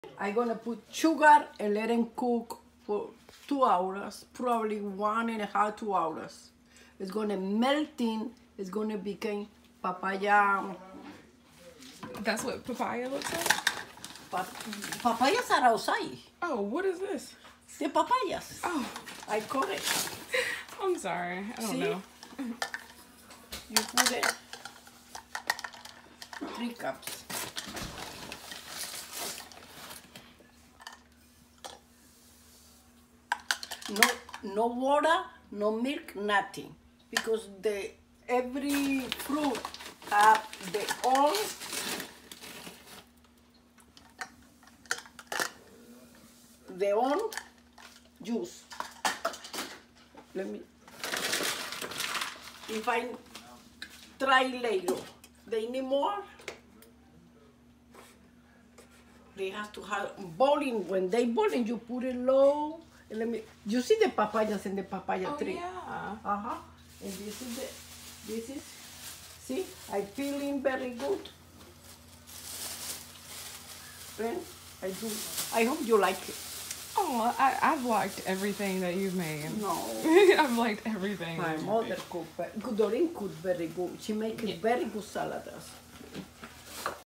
I'm gonna put sugar and let it cook for 2 hours, probably 1.5, 2 hours. It's gonna melt in. It's gonna become papaya. That's what papaya looks like? Papayas are outside. Oh, what is this? The papayas. Oh, I call it. I'm sorry. I don't See? know. You put it 3 cups. No water, no milk, nothing, because every fruit have their own juice. Let me. If I try later, they need more. They have to have boiling. When they boiling, you put it low. And let me. You see the papayas in the papaya tree. Yeah. And this is. See, I feeling very good. Then I hope you like it. Oh, I've liked everything that you've made. No. I've liked everything. My mother cooked, Doreen cooked very good. She makes very good salads.